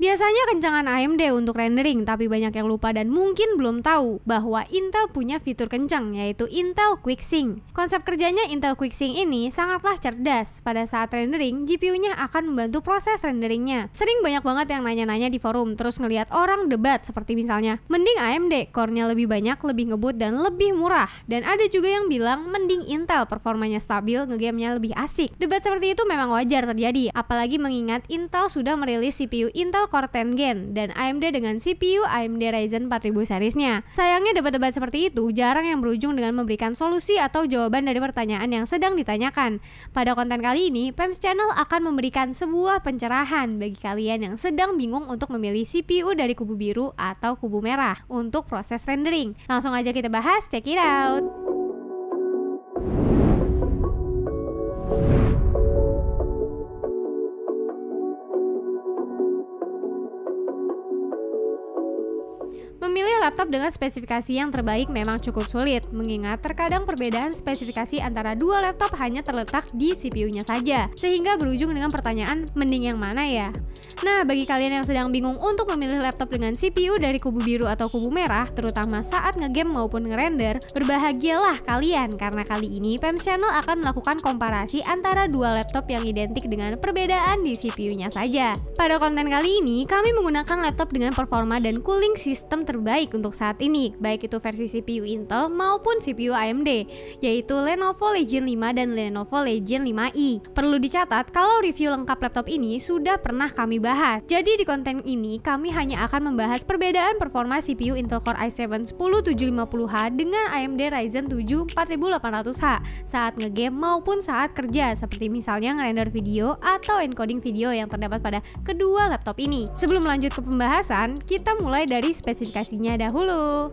Biasanya kencangan AMD untuk rendering, tapi banyak yang lupa dan mungkin belum tahu bahwa Intel punya fitur kencang, yaitu Intel QuickSync. Konsep kerjanya Intel QuickSync ini sangatlah cerdas. Pada saat rendering, GPU-nya akan membantu proses renderingnya. Sering banyak banget yang nanya-nanya di forum, terus ngelihat orang debat seperti misalnya, mending AMD, core-nya lebih banyak, lebih ngebut, dan lebih murah. Dan ada juga yang bilang, mending Intel, performanya stabil, ngegame-nya lebih asik. Debat seperti itu memang wajar terjadi, apalagi mengingat Intel sudah merilis CPU Intel Core 10 Gen dan AMD dengan CPU AMD Ryzen 4000 seriesnya. Sayangnya debat-debat seperti itu jarang yang berujung dengan memberikan solusi atau jawaban dari pertanyaan yang sedang ditanyakan. Pada konten kali ini, PEMS Channel akan memberikan sebuah pencerahan bagi kalian yang sedang bingung untuk memilih CPU dari kubu biru atau kubu merah untuk proses rendering. Langsung aja kita bahas, check it out! Memilih laptop dengan spesifikasi yang terbaik memang cukup sulit, mengingat terkadang perbedaan spesifikasi antara dua laptop hanya terletak di CPU-nya saja, sehingga berujung dengan pertanyaan, mending yang mana ya? Nah, bagi kalian yang sedang bingung untuk memilih laptop dengan CPU dari kubu biru atau kubu merah, terutama saat ngegame maupun ngerender, berbahagialah kalian, karena kali ini PEMS Channel akan melakukan komparasi antara dua laptop yang identik dengan perbedaan di CPU-nya saja. Pada konten kali ini, kami menggunakan laptop dengan performa dan cooling system terbaik untuk saat ini, baik itu versi CPU Intel maupun CPU AMD, yaitu Lenovo Legion 5 dan Lenovo Legion 5i. Perlu dicatat kalau review lengkap laptop ini sudah pernah kami bahas. Jadi di konten ini kami hanya akan membahas perbedaan performa CPU Intel Core i7-10750H dengan AMD Ryzen 7 4800H saat ngegame maupun saat kerja, seperti misalnya ngerender video atau encoding video yang terdapat pada kedua laptop ini. Sebelum lanjut ke pembahasan, kita mulai dari spesifikasinya dahulu.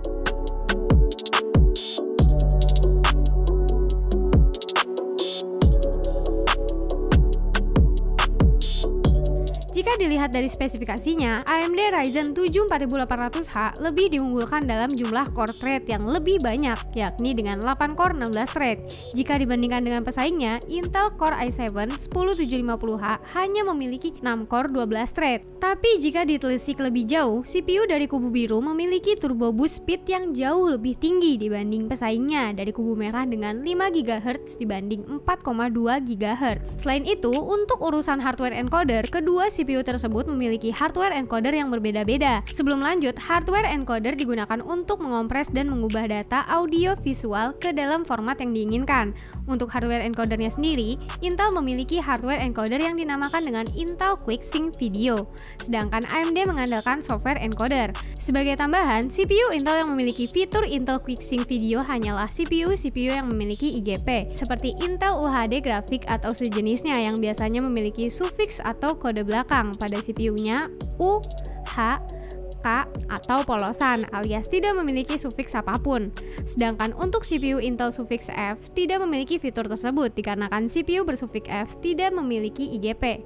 Jika dilihat dari spesifikasinya, AMD Ryzen 7 4800H lebih diunggulkan dalam jumlah core thread yang lebih banyak, yakni dengan 8 core 16 thread. Jika dibandingkan dengan pesaingnya, Intel Core i7-10750H hanya memiliki 6 core 12 thread. Tapi jika ditelisik lebih jauh, CPU dari kubu biru memiliki turbo boost speed yang jauh lebih tinggi dibanding pesaingnya dari kubu merah dengan 5 GHz dibanding 4,2 GHz. Selain itu, untuk urusan hardware encoder, kedua CPU tersebut memiliki hardware encoder yang berbeda-beda. Sebelum lanjut, hardware encoder digunakan untuk mengompres dan mengubah data audio visual ke dalam format yang diinginkan. Untuk hardware encodernya sendiri, Intel memiliki hardware encoder yang dinamakan dengan Intel QuickSync Video, sedangkan AMD mengandalkan software encoder. Sebagai tambahan, CPU Intel yang memiliki fitur Intel QuickSync Video hanyalah CPU-CPU yang memiliki IGP, seperti Intel UHD Graphic atau sejenisnya yang biasanya memiliki sufiks atau kode belakang pada CPU-nya U, H, K, atau polosan alias tidak memiliki sufiks apapun. Sedangkan untuk CPU Intel sufiks F tidak memiliki fitur tersebut dikarenakan CPU bersufiks F tidak memiliki IGP.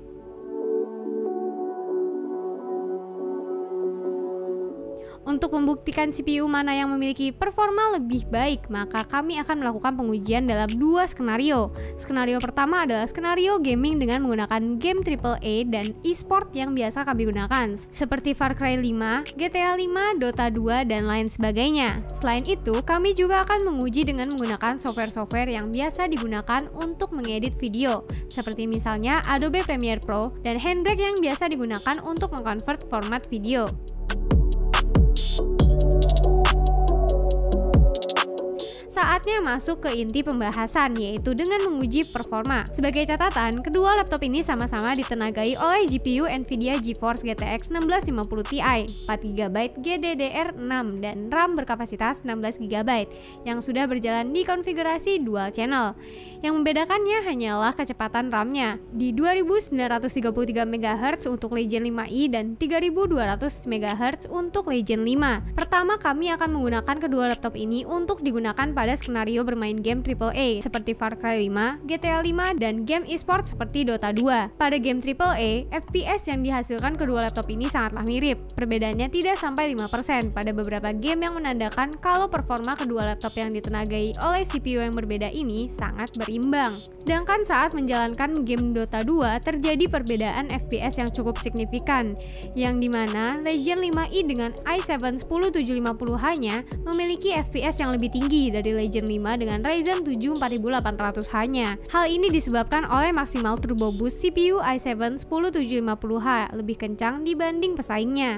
Untuk membuktikan CPU mana yang memiliki performa lebih baik, maka kami akan melakukan pengujian dalam dua skenario. Skenario pertama adalah skenario gaming dengan menggunakan game AAA dan e-sport yang biasa kami gunakan, seperti Far Cry 5, GTA 5, Dota 2, dan lain sebagainya. Selain itu, kami juga akan menguji dengan menggunakan software-software yang biasa digunakan untuk mengedit video, seperti misalnya Adobe Premiere Pro dan Handbrake yang biasa digunakan untuk mengkonvert format video. Saatnya masuk ke inti pembahasan, yaitu dengan menguji performa. Sebagai catatan, kedua laptop ini sama-sama ditenagai oleh GPU Nvidia GeForce GTX 1650 Ti 4GB GDDR6 dan RAM berkapasitas 16GB yang sudah berjalan di konfigurasi dual channel. Yang membedakannya hanyalah kecepatan RAM-nya di 2933 MHz untuk Legion 5i dan 3200 MHz untuk Legion 5. Pertama, kami akan menggunakan kedua laptop ini untuk digunakan pada pada skenario bermain game AAA seperti Far Cry 5, GTA 5, dan game e-sport seperti Dota 2. Pada game AAA, FPS yang dihasilkan kedua laptop ini sangatlah mirip. Perbedaannya tidak sampai 5% pada beberapa game yang menandakan kalau performa kedua laptop yang ditenagai oleh CPU yang berbeda ini sangat berimbang. Sedangkan saat menjalankan game Dota 2 terjadi perbedaan FPS yang cukup signifikan, yang dimana Legion 5i dengan i7 10750H-nya memiliki FPS yang lebih tinggi dari Legion 5 dengan Ryzen 7 4800H-nya. Hal ini disebabkan oleh maksimal turbo boost CPU i7 10750H lebih kencang dibanding pesaingnya.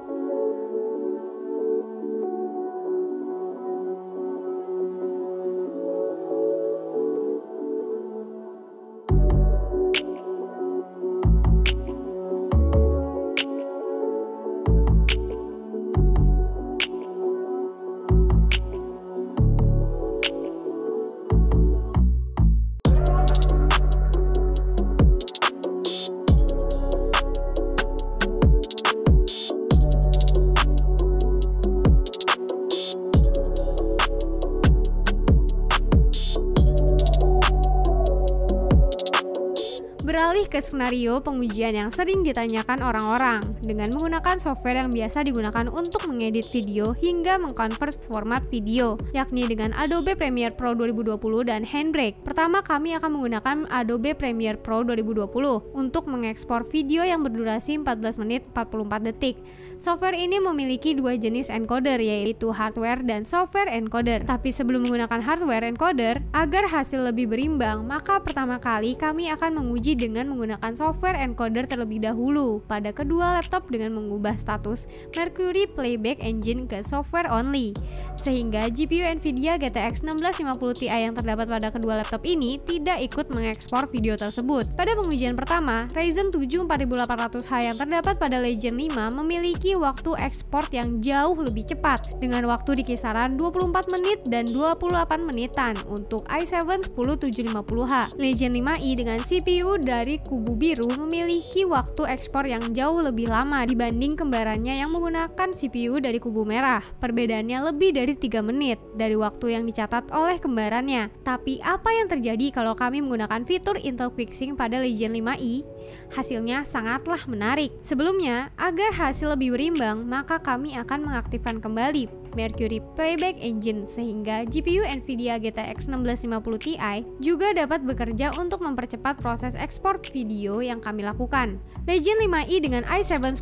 Beralih ke skenario pengujian yang sering ditanyakan orang-orang dengan menggunakan software yang biasa digunakan untuk mengedit video hingga mengkonvert format video, yakni dengan Adobe Premiere Pro 2020 dan Handbrake. Pertama, kami akan menggunakan Adobe Premiere Pro 2020 untuk mengekspor video yang berdurasi 14 menit 44 detik. Software ini memiliki dua jenis encoder, yaitu hardware dan software encoder. Tapi sebelum menggunakan hardware encoder, agar hasil lebih berimbang, maka pertama kali kami akan menguji dengan menggunakan software encoder terlebih dahulu pada kedua laptop dengan mengubah status Mercury Playback Engine ke software only, sehingga GPU Nvidia GTX 1650 Ti yang terdapat pada kedua laptop ini tidak ikut mengekspor video tersebut. Pada pengujian pertama, Ryzen 7 4800H yang terdapat pada Legion 5 memiliki waktu ekspor yang jauh lebih cepat dengan waktu di kisaran 24 menit dan 28 menitan untuk i7 10750H. Legion 5i dengan CPU dari kubu biru memiliki waktu ekspor yang jauh lebih lama dibanding kembarannya yang menggunakan CPU dari kubu merah. Perbedaannya lebih dari 3 menit dari waktu yang dicatat oleh kembarannya. Tapi apa yang terjadi kalau kami menggunakan fitur Intel QuickSync pada Legion 5i? Hasilnya sangatlah menarik. Sebelumnya, agar hasil lebih berimbang, maka kami akan mengaktifkan kembali Mercury Playback Engine sehingga GPU Nvidia GTX 1650 Ti juga dapat bekerja untuk mempercepat proses ekspor video yang kami lakukan. Legion 5i dengan i7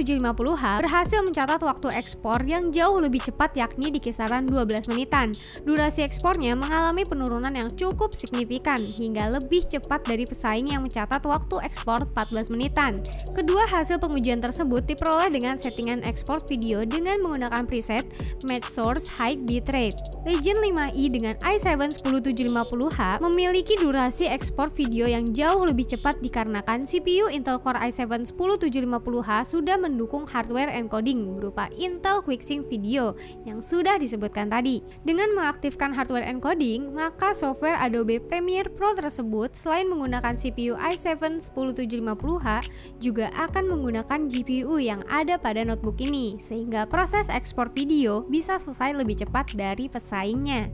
10750H berhasil mencatat waktu ekspor yang jauh lebih cepat, yakni di kisaran 12 menitan. Durasi ekspornya mengalami penurunan yang cukup signifikan hingga lebih cepat dari pesaing yang mencatat waktu ekspor 14 menitan. Kedua hasil pengujian tersebut diperoleh dengan settingan ekspor video dengan menggunakan preset Match Source High Bitrate. Legion 5i dengan i7 10750H memiliki durasi ekspor video yang jauh lebih cepat dikarenakan CPU Intel Core i7 10750H sudah mendukung hardware encoding berupa Intel QuickSync Video yang sudah disebutkan tadi. Dengan mengaktifkan hardware encoding, maka software Adobe Premiere Pro tersebut selain menggunakan CPU i7 10750H juga akan menggunakan GPU yang ada pada notebook ini, sehingga proses ekspor video bisa selesai lebih cepat dari pesaingnya.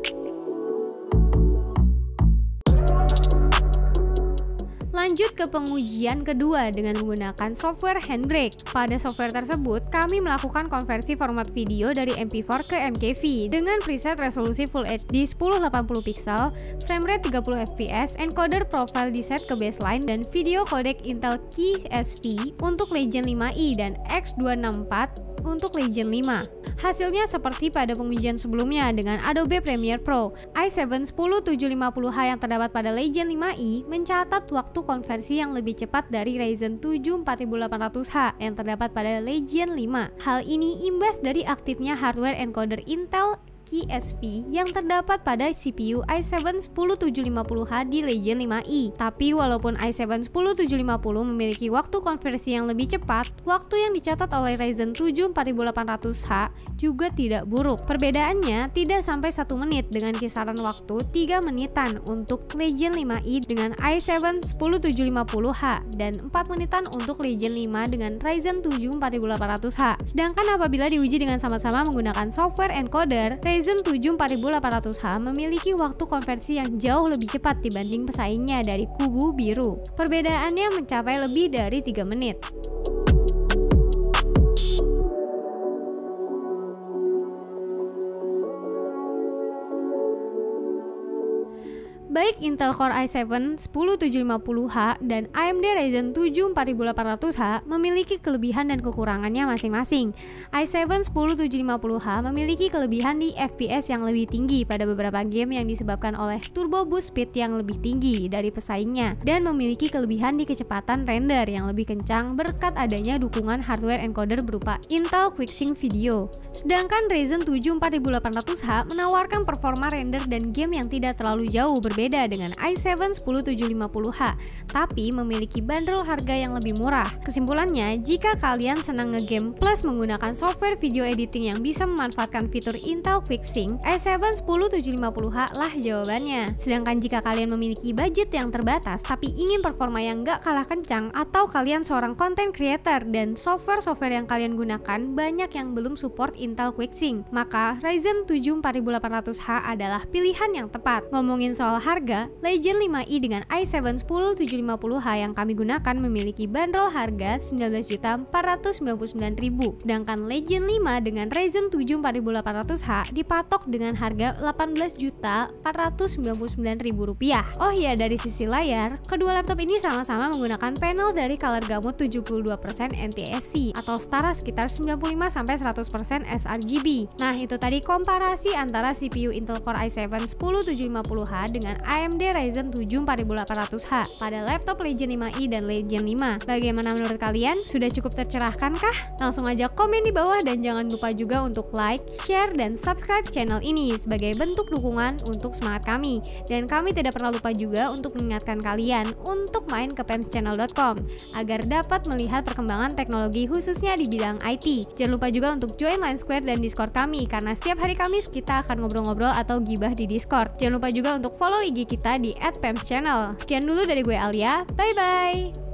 Lanjut ke pengujian kedua dengan menggunakan software Handbrake. Pada software tersebut, kami melakukan konversi format video dari MP4 ke MKV dengan preset resolusi Full HD 1080 pixel, framerate 30 fps, encoder profile diset ke baseline, dan video codec Intel QSV untuk Legion 5i dan X264 untuk Legion 5. Hasilnya seperti pada pengujian sebelumnya dengan Adobe Premiere Pro. i7 10750H yang terdapat pada Legion 5i mencatat waktu konversi yang lebih cepat dari Ryzen 7 4800H yang terdapat pada Legion 5. Hal ini imbas dari aktifnya hardware encoder Intel QSV yang terdapat pada CPU i7 10750H di Legion 5i. Tapi walaupun i7 10750 memiliki waktu konversi yang lebih cepat, waktu yang dicatat oleh Ryzen 7 4800H juga tidak buruk. Perbedaannya tidak sampai 1 menit dengan kisaran waktu 3 menitan untuk Legion 5i dengan i7 10750H dan 4 menitan untuk Legion 5 dengan Ryzen 7 4800H. Sedangkan apabila diuji dengan sama-sama menggunakan software encoder, Ryzen 7 4800H memiliki waktu konversi yang jauh lebih cepat dibanding pesaingnya dari kubu biru. Perbedaannya mencapai lebih dari 3 menit. Baik Intel Core i7 10750H dan AMD Ryzen 7 4800H memiliki kelebihan dan kekurangannya masing-masing. i7 10750H memiliki kelebihan di FPS yang lebih tinggi pada beberapa game yang disebabkan oleh turbo boost speed yang lebih tinggi dari pesaingnya, dan memiliki kelebihan di kecepatan render yang lebih kencang berkat adanya dukungan hardware encoder berupa Intel QuickSync Video. Sedangkan Ryzen 7 4800H menawarkan performa render dan game yang tidak terlalu jauh berbeda dengan i7 10750H, tapi memiliki bandrol harga yang lebih murah. Kesimpulannya, jika kalian senang ngegame plus menggunakan software video editing yang bisa memanfaatkan fitur Intel QuickSync, i7 10750H lah jawabannya. Sedangkan jika kalian memiliki budget yang terbatas tapi ingin performa yang gak kalah kencang, atau kalian seorang content creator dan software-software yang kalian gunakan banyak yang belum support Intel QuickSync, maka Ryzen 7 4800H adalah pilihan yang tepat. Ngomongin soal harga, Legion 5i dengan i7 10750H yang kami gunakan memiliki bandrol harga 19.499.000, sedangkan Legion 5 dengan Ryzen 7 4800H dipatok dengan harga Rp18.499.000. Oh iya, dari sisi layar, kedua laptop ini sama-sama menggunakan panel dari color gamut 72% NTSC atau setara sekitar 95-100% sRGB. Nah, itu tadi komparasi antara CPU Intel Core i7 10750H dengan AMD Ryzen 7 4800H pada laptop Legion 5i dan Legion 5. Bagaimana menurut kalian? Sudah cukup tercerahkan kah? Langsung aja komen di bawah dan jangan lupa juga untuk like, share, dan subscribe channel ini sebagai bentuk dukungan untuk semangat kami. Dan kami tidak pernah lupa juga untuk mengingatkan kalian untuk main ke pemschannel.com agar dapat melihat perkembangan teknologi khususnya di bidang IT. Jangan lupa juga untuk join Line Square dan Discord kami karena setiap hari Kamis kita akan ngobrol-ngobrol atau gibah di Discord. Jangan lupa juga untuk follow IG kita di @pemschannel. Sekian dulu dari gue Alia, bye bye.